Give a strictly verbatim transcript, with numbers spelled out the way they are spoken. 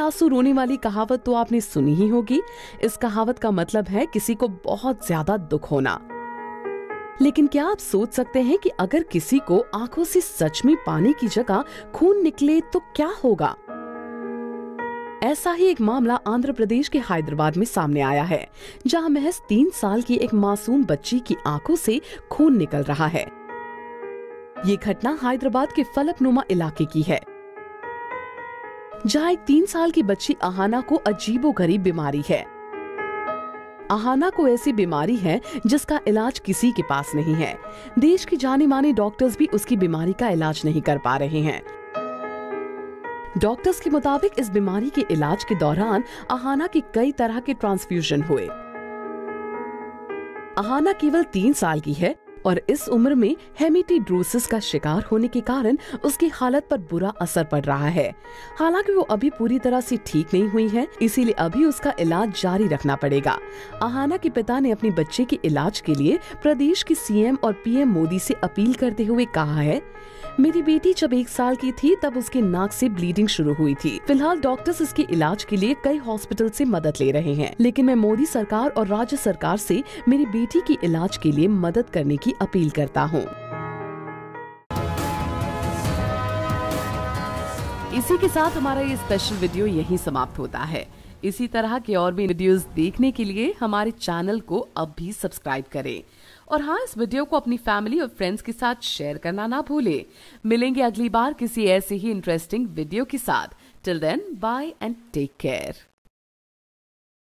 आंसू रोने वाली कहावत तो आपने सुनी ही होगी। इस कहावत का मतलब है किसी को बहुत ज्यादा दुख होना। लेकिन क्या आप सोच सकते हैं कि अगर किसी को आंखों से सच में पानी की जगह खून निकले तो क्या होगा? ऐसा ही एक मामला आंध्र प्रदेश के हैदराबाद में सामने आया है, जहां महज तीन साल की एक मासूम बच्ची की आंखों से खून निकल रहा है। ये घटना हैदराबाद के फलकनुमा इलाके की है, जहां एक तीन साल की बच्ची अहाना को अजीबोगरीब बीमारी है। अहाना को ऐसी बीमारी है जिसका इलाज किसी के पास नहीं है। देश के जाने माने डॉक्टर्स भी उसकी बीमारी का इलाज नहीं कर पा रहे हैं। डॉक्टर्स के मुताबिक इस बीमारी के इलाज के दौरान अहाना के कई तरह के ट्रांसफ्यूजन हुए। अहाना केवल तीन साल की है और इस उम्र में हेमेटोड्रोसिस का शिकार होने के कारण उसकी हालत पर बुरा असर पड़ रहा है। हालांकि वो अभी पूरी तरह से ठीक नहीं हुई है, इसीलिए अभी उसका इलाज जारी रखना पड़ेगा। अहाना के पिता ने अपने बच्चे के इलाज के लिए प्रदेश के सीएम और पीएम मोदी से अपील करते हुए कहा है, मेरी बेटी जब एक साल की थी तब उसके नाक से ब्लीडिंग शुरू हुई थी। फिलहाल डॉक्टर्स इसके इलाज के लिए कई हॉस्पिटल से मदद ले रहे हैं, लेकिन मैं मोदी सरकार और राज्य सरकार से मेरी बेटी की इलाज के लिए मदद करने की अपील करता हूँ। इसी के साथ हमारा ये स्पेशल वीडियो यहीं समाप्त होता है। इसी तरह के और भी वीडियोस देखने के लिए हमारे चैनल को अब भी सब्सक्राइब करें और हाँ, इस वीडियो को अपनी फैमिली और फ्रेंड्स के साथ शेयर करना ना भूलें। मिलेंगे अगली बार किसी ऐसे ही इंटरेस्टिंग वीडियो के साथ। Till then, bye and take care.